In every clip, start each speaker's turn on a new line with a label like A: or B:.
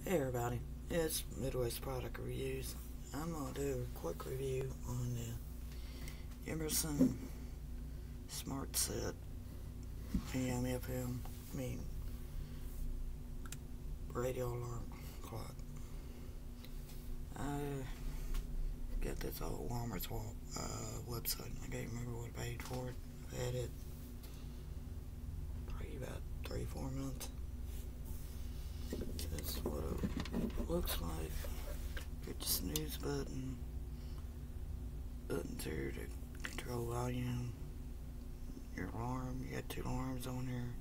A: Hey everybody, it's Midwest Product Reviews. I'm going to do a quick review on the Emerson Smart Set AM FM, radio alarm clock. I got this old Walmart's website. I can't remember what I paid for it. I had it probably about 3-4 months. That's what it looks like. Get your snooze button. Buttons here to control volume. Your alarm. You got 2 alarms on here.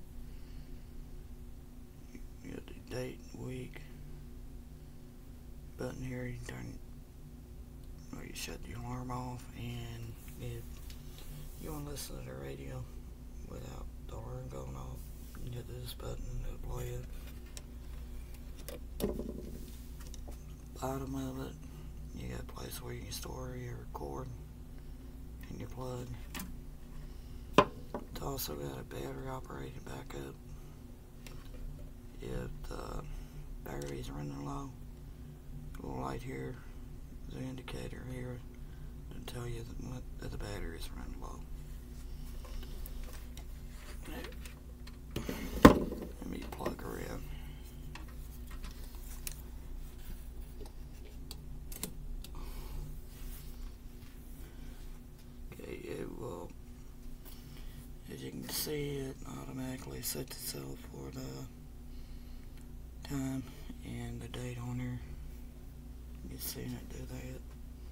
A: You got the date, week. Button here you can turn or you shut the alarm off, and if you want to listen to the radio without the alarm going off, you hit this button to play it. Bottom of it, you got a place where you can store your cord and your plug. It's also got a battery operated backup. If the battery is running low, a little light here is an indicator here to tell you that the battery is running low. Let me plug her in. As you can see, it automatically sets itself for the time and the date on here. You've seen it do that.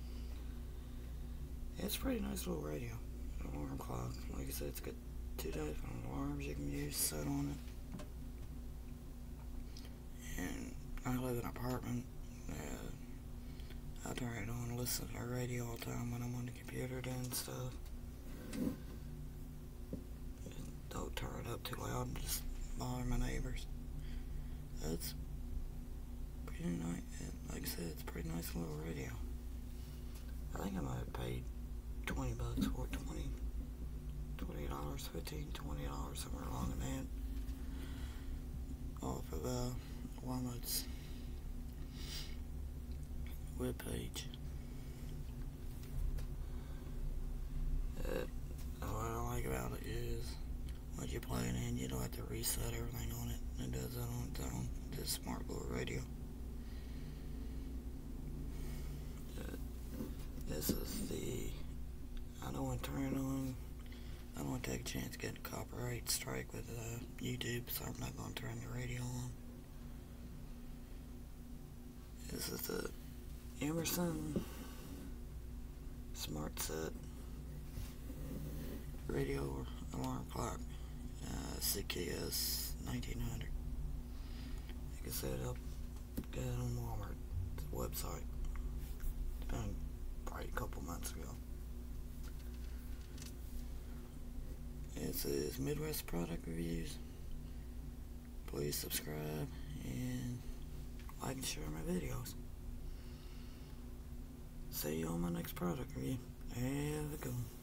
A: It's a pretty nice little radio. Alarm clock. Like I said, it's got 2 different alarms you can use set on it. And I live in an apartment. I turn it on and listen to the radio all the time when I'm on the computer doing stuff. Don't turn it up too loud and just bother my neighbors. That's pretty nice. Like I said, it's a pretty nice little radio. I think I might have paid $20 for it. $20, $15, $20, somewhere along in that. Off of Walmart's webpage. What I like about it is once you play it in, you don't have to reset everything on it. It does that on its own. This smart little radio. This is the. I don't want to turn it on. I don't want to take a chance getting a copyright strike with YouTube, so I'm not going to turn the radio on. This is the Emerson Smart Set radio alarm clock, CKS 1900. Like I said, I'll get it on Walmart's website. It's been probably a couple months ago. This is Midwest Product Reviews. Please subscribe and like and share my videos. See you on my next product review. Have a good one.